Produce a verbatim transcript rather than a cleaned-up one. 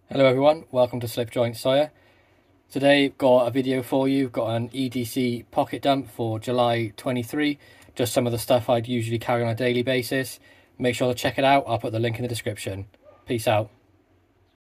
Hello everyone, welcome to SlipjointSawyer. Today got a video for you, got an E D C pocket dump for July twenty-three, just some of the stuff I'd usually carry on a daily basis. Make sure to check it out, I'll put the link in the description. Peace out.